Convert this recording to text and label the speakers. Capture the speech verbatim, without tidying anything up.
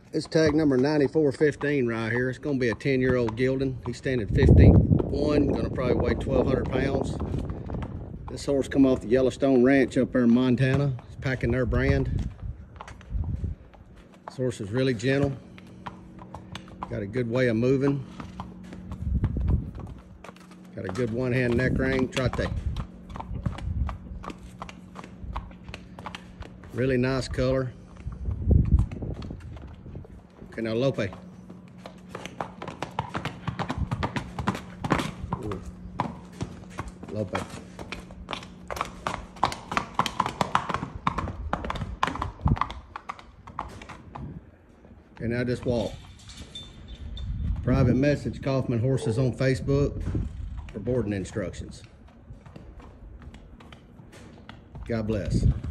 Speaker 1: It's tag number ninety-four fifteen right here. It's gonna be a ten year old gelding. He's standing fifteen one, gonna probably weigh twelve hundred pounds. This horse come off the Yellowstone Ranch up there in Montana. It's packing their brand. This horse is really gentle. Got a good way of moving. Got a good one hand neck ring, trotte. Really nice color. Okay, now Lope. Ooh. Lope. Okay, now just walk. Private message Kaufman Horses on Facebook for boarding instructions. God bless.